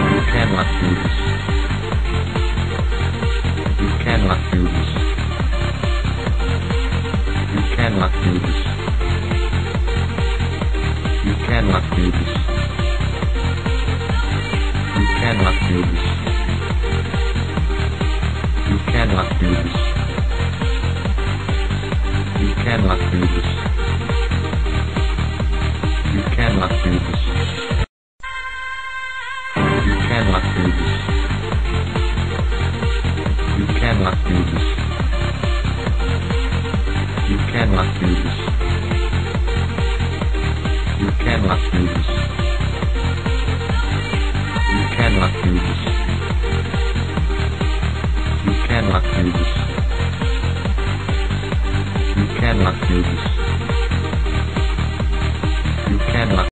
You cannot do this. You cannot do this. You cannot do this. You cannot do this. You cannot do this. You cannot do this. You cannot do this. You cannot do this. You cannot do this. You cannot do this. You cannot do this. You cannot do this. You cannot do this. You cannot do this. You cannot do this. You cannot.